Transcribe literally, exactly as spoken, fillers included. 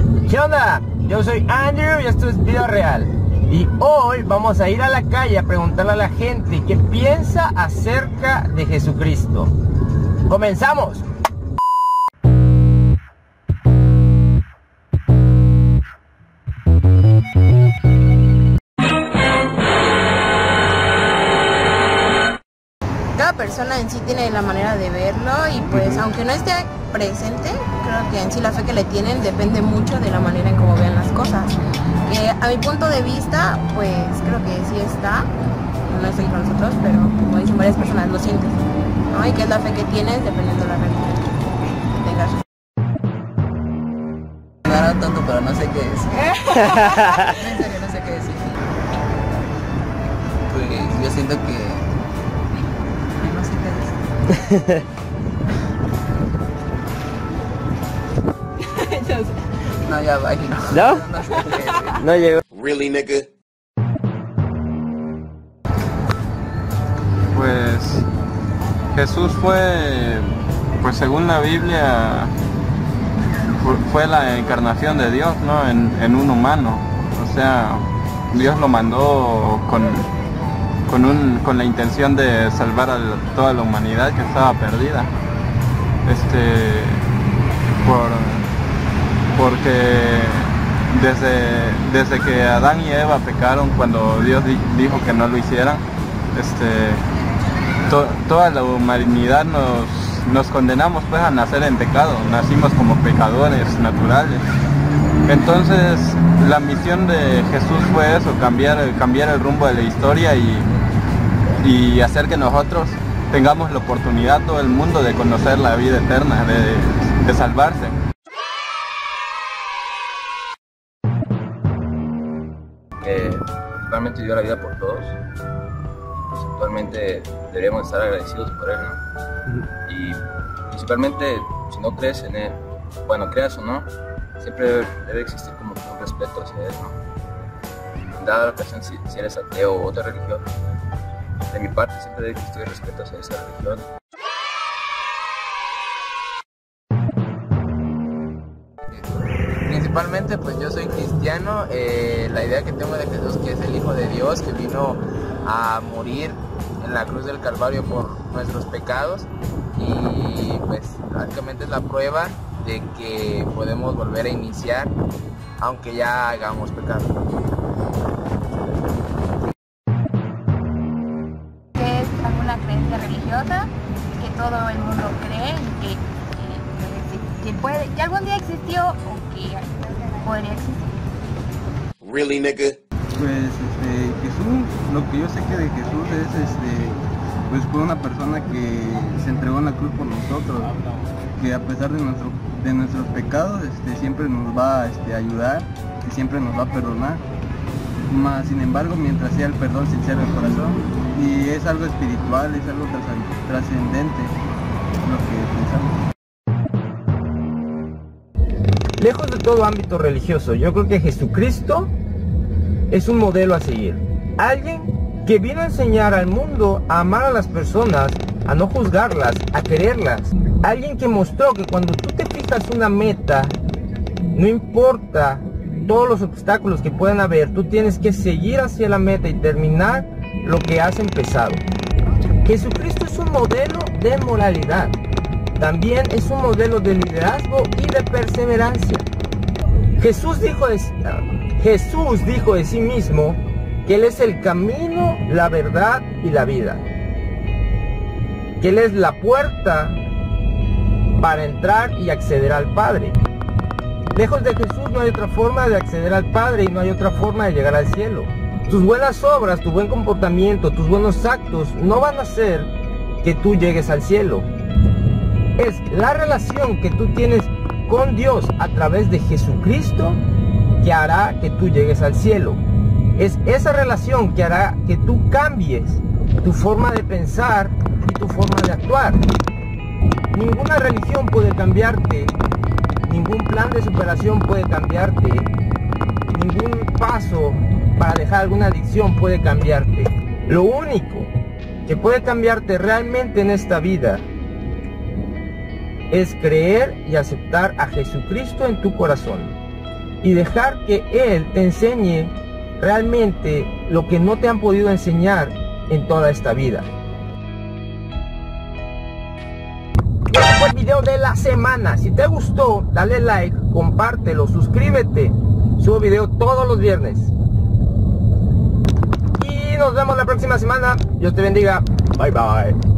¿Qué onda? Yo soy Andrew y esto es Vida Real. Y hoy vamos a ir a la calle a preguntarle a la gente qué piensa acerca de Jesucristo. ¡Comenzamos! Cada persona en sí tiene la manera de verlo y pues uh-huh. aunque no esté presente, creo que en sí la fe que le tienen depende mucho de la manera en cómo vean las cosas. Eh, a mi punto de vista, pues creo que sí está, no estoy con nosotros, pero como dicen varias personas, lo sientes, ¿no? Y que es la fe que tienes dependiendo de la religión que tengas. Me agarra tonto, pero no sé qué decir. En serio, no sé qué decir. Pues yo siento que no sé qué decir. No, ya va. No, ¿No? no sé qué decir. No llegó. Really, nigga. Pues Jesús fue, pues según la Biblia, fue la encarnación de Dios, ¿no? En, en un humano. O sea, Dios lo mandó con, con, un, con la intención de salvar a toda la humanidad que estaba perdida. Este, por, porque desde, desde que Adán y Eva pecaron, cuando Dios di, dijo que no lo hicieran, este, to, toda la humanidad nos, nos condenamos pues a nacer en pecado, nacimos como pecadores naturales. Entonces la misión de Jesús fue eso, cambiar, cambiar el rumbo de la historia y, y hacer que nosotros tengamos la oportunidad, todo el mundo, de conocer la vida eterna, de, de salvarse. Eh, principalmente dio la vida por todos. Pues actualmente deberíamos estar agradecidos por él, ¿no? Y principalmente, si no crees en él, bueno, creas o no, siempre debe, debe existir como un respeto hacia él, ¿no? En dada ocasión, si, si eres ateo o otra religión, de mi parte siempre debe existir respeto hacia esa religión. Principalmente pues yo soy cristiano, eh, la idea que tengo de Jesús, que es el Hijo de Dios, que vino a morir en la cruz del Calvario por nuestros pecados, y pues básicamente es la prueba de que podemos volver a iniciar aunque ya hagamos pecado. ¿Es alguna creencia religiosa que todo el mundo cree y que, que, que, puede, que algún día existió o que podría existir? Really, nigga. Pues este, Jesús, lo que yo sé que de Jesús es este, pues fue una persona que se entregó en la cruz por nosotros, que a pesar de nuestro, de nuestros pecados este, siempre nos va este, a ayudar y siempre nos va a perdonar. Más sin embargo, mientras sea el perdón sincero del corazón, y es algo espiritual, es algo trascendente lo que pensamos. Lejos de todo ámbito religioso, yo creo que Jesucristo es un modelo a seguir. Alguien que vino a enseñar al mundo a amar a las personas, a no juzgarlas, a quererlas. Alguien que mostró que cuando tú te fijas una meta, no importa todos los obstáculos que puedan haber, tú tienes que seguir hacia la meta y terminar lo que has empezado. Jesucristo es un modelo de moralidad. También es un modelo de liderazgo y de perseverancia. Jesús dijo de, Jesús dijo de sí mismo que Él es el camino, la verdad y la vida. Que Él es la puerta para entrar y acceder al Padre. Lejos de Jesús no hay otra forma de acceder al Padre y no hay otra forma de llegar al cielo. Tus buenas obras, tu buen comportamiento, tus buenos actos no van a hacer que tú llegues al cielo. Es la relación que tú tienes con Dios a través de Jesucristo que hará que tú llegues al cielo. Es esa relación que hará que tú cambies tu forma de pensar y tu forma de actuar. Ninguna religión puede cambiarte, ningún plan de superación puede cambiarte, ningún paso para dejar alguna adicción puede cambiarte. Lo único que puede cambiarte realmente en esta vida es creer y aceptar a Jesucristo en tu corazón. y dejar que Él te enseñe realmente lo que no te han podido enseñar en toda esta vida. Este fue el video de la semana. Si te gustó, dale like, compártelo, suscríbete. Subo video todos los viernes. Y nos vemos la próxima semana. Dios te bendiga. Bye bye.